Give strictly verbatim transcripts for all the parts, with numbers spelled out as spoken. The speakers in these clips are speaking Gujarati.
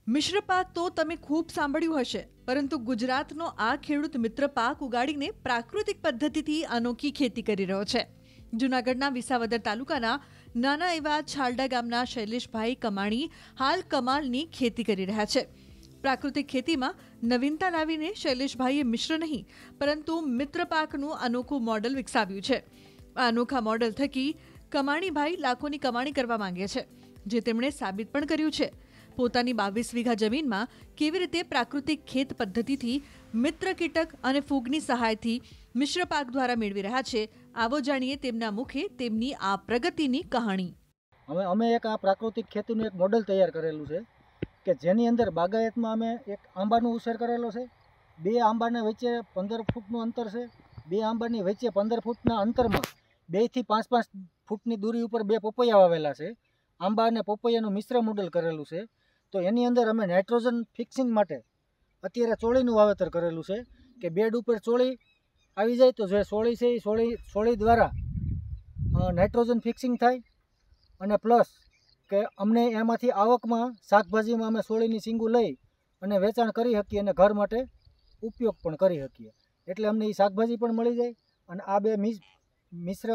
મિશ્ર પાક તો તમે ખૂબ સાંભળ્યું હશે, પરંતુ ગુજરાતનો આ ખેડૂત મિત્ર પાક ઉગાડીને પ્રાકૃતિક પદ્ધતિથી અનોખી ખેતી કરી રહ્યો છે. જૂનાગઢના વિસાવદર તાલુકાના નાના એવા છાલડા ગામના શૈલેષભાઈ કમાણી હાલ કમાલની ખેતી કરી રહ્યા છે. પ્રાકૃતિક ખેતીમાં નવીનતા લાવીને શૈલેષભાઈએ મિશ્ર નહીં પરંતુ મિત્ર પાકનું અનોખું મોડલ વિકસાવ્યું છે. આ અનોખા મોડલ થકી કમાણીભાઈ લાખોની કમાણી કરવા માંગે છે, જે તેમણે સાબિત પણ કર્યું છે. પોતાની બાવીસ વીઘા જમીનમાં કેવી રીતે પ્રાકૃતિક ખેત પદ્ધતિથી મિત્ર કીટક અને ફૂગની સહાયથી મિશ્ર પાક દ્વારા મેળવી રહ્યા છે, આવો જાણીએ તેમના મુખે તેમની આ પ્રગતિની કહાણી. અમે અમે એક આ પ્રાકૃતિક ખેતીનું એક મોડલ તૈયાર કરેલું છે કે જેની અંદર બાગાયતમાં અમે એક આંબાનો ઉછેર કરેલો છે. બે આંબાને વચ્ચે પંદર ફૂટનું અંતર છે. બે આંબાની વચ્ચે પંદર ફૂટના અંતરમાં બેથી પાંચ પાંચ ફૂટની દૂરી ઉપર બે પપૈયા વાવેલા છે. આંબા અને પપૈયાનું મિશ્ર મોડલ કરેલું છે. તો એની અંદર અમે નાઇટ્રોજન ફિક્સિંગ માટે અત્યારે ચોળીનું વાવેતર કરેલું છે કે બેડ ઉપર ચોળી આવી જાય તો જે સોળી છે એ સોળી સોળી દ્વારા નાઇટ્રોજન ફિક્સિંગ થાય અને પ્લસ કે અમને એમાંથી આવકમાં શાકભાજીમાં અમે સોળીની સિંગું લઈ અને વેચાણ કરી શકીએ અને ઘર માટે ઉપયોગ પણ કરી શકીએ. એટલે અમને એ શાકભાજી પણ મળી જાય અને આ બે મિશ્ર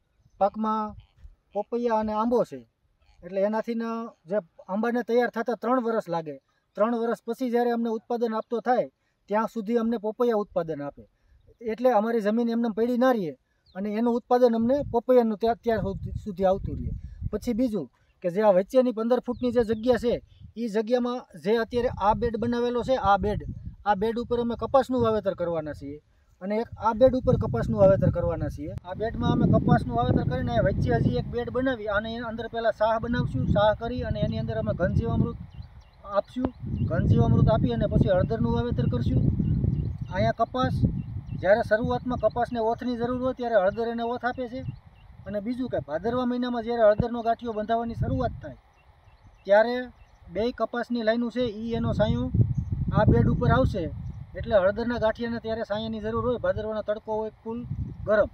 પાકમાં પપૈયા અને આંબો છે એટલે એનાથી જે આંબાને તૈયાર થતાં ત્રણ વર્ષ લાગે. ત્રણ વર્ષ પછી જ્યારે અમને ઉત્પાદન આપતો થાય ત્યાં સુધી અમને પપૈયા ઉત્પાદન આપે. એટલે અમારી જમીન એમને પડી ના રહીએ અને એનું ઉત્પાદન અમને પપૈયાનું ત્યાં ત્યાર સુધી આવતું રહે. પછી બીજું કે જે આ વચ્ચેની પંદર ફૂટની જે જગ્યા છે એ જગ્યામાં જે અત્યારે આ બેડ બનાવેલો છે, આ બેડ આ બેડ ઉપર અમે કપાસનું વાવેતર કરવાના છીએ અને એક આ બેડ ઉપર કપાસનું વાવેતર કરવાના છીએ. આ બેડમાં અમે કપાસનું વાવેતર કરીને વચ્ચે હજી એક બેડ બનાવી અને એની અંદર પહેલાં શાહ બનાવશું. શાહ કરી અને એની અંદર અમે ઘનજીવામૃત આપશું. ઘનજીવામૃત આપી અને પછી હળદરનું વાવેતર કરશું. અહીંયા કપાસ જ્યારે શરૂઆતમાં કપાસને ઓથની જરૂર હોય ત્યારે હળદર એને ઓથ આપે છે. અને બીજું કે ભાદરવા મહિનામાં જ્યારે હળદરનો ગાંઠિયો બંધાવવાની શરૂઆત થાય ત્યારે બે કપાસની લાઈનું છે એ એનો સાયો આ બેડ ઉપર આવશે. એટલે હળદરના ગાંઠિયાને ત્યારે સાયાની જરૂર હોય, ભાદરવાનો તડકો હોય ફૂલ ગરમ,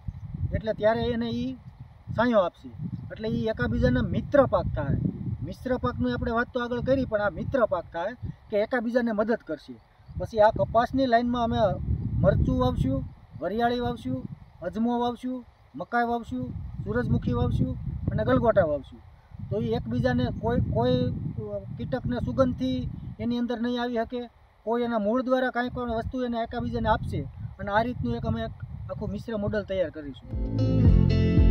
એટલે ત્યારે એને એ સાયો આપશે. એટલે એ એકાબીજાના મિત્ર પાક થાય. મિશ્ર પાકની આપણે વાત તો આગળ કરી, પણ આ મિત્ર પાક થાય કે એકાબીજાને મદદ કરશે. પછી આ કપાસની લાઈનમાં અમે મરચું વાવશું, વરિયાળી વાવશું, અજમો વાવશું, મકાઈ વાવશું, સૂરજમુખી વાવશું અને ગલગોટા વાવશું. તો એ એકબીજાને કોઈ કોઈ કીટકને સુગંધથી એની અંદર નહીં આવી શકે, કોઈ એના મૂળ દ્વારા કાંઈ પણ વસ્તુ એને એકાબીજાને આપશે અને આ રીતનું એક અમે આખું મિશ્ર મોડલ તૈયાર કરીશું.